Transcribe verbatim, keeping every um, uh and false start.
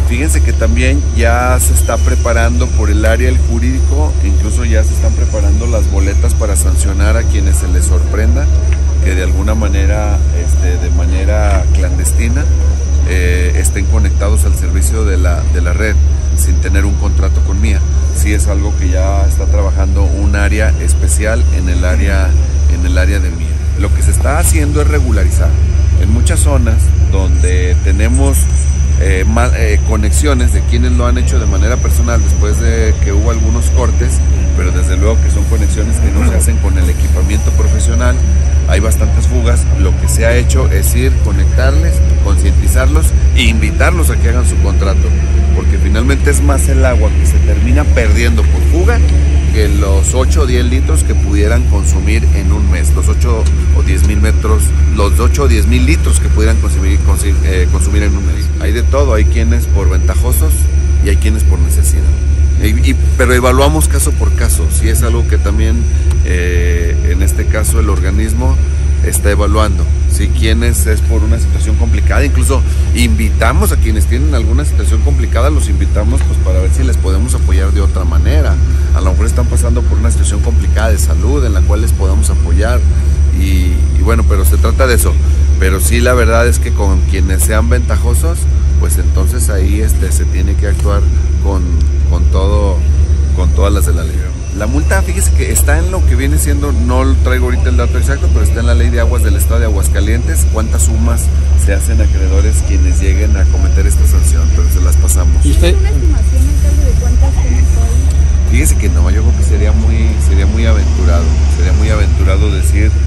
fíjense que también ya se está preparando por el área del jurídico, incluso ya se están preparando las boletas para sancionar a quienes se les sorprenda que de alguna manera, este, de manera clandestina, eh, estén conectados al servicio de la, de la red sin tener un contrato con Mía. Sí es algo que ya está trabajando un área especial en el área, en el área de Mía. Lo que se está haciendo es regularizar. En muchas zonas donde tenemos eh, más, eh, conexiones de quienes lo han hecho de manera personal después de que hubo algunos cortes, pero desde luego que son conexiones que no se hacen con el equipamiento profesional, hay bastantes fugas. Lo que se ha hecho es ir, conectarles, concientizarlos e invitarlos a que hagan su contrato, porque finalmente es más el agua que se termina perdiendo por fuga que los ocho o diez litros que pudieran consumir en un mes, los ocho o diez mil metros, los ocho o diez mil litros que pudieran consumir, consumir, eh, consumir en un mes. Hay de todo, hay quienes por ventajosos y hay quienes por necesidad. Y, y, pero evaluamos caso por caso, si es algo que también eh, en este caso el organismo está evaluando, si quienes es por una situación complicada, incluso invitamos a quienes tienen alguna situación complicada, los invitamos pues para ver si les podemos apoyar de otra manera. A lo mejor están pasando por una situación complicada de salud en la cual les podamos apoyar y, y bueno, pero se trata de eso. Pero sí, la verdad es que con quienes sean ventajosos, pues entonces ahí este, se tiene que actuar con, con todo, con todas las de la ley. La multa, fíjese que está en lo que viene siendo, no traigo ahorita el dato exacto, pero está en la ley de aguas del estado de Aguascalientes, cuántas sumas se hacen a acreedores quienes lleguen a cometer esta sanción, pero se las pasamos. ¿Y usted? ¿Tiene una estimación, alcalde, de cuántas sumas hay? Fíjese que no, yo creo que sería muy, sería muy aventurado, sería muy aventurado decir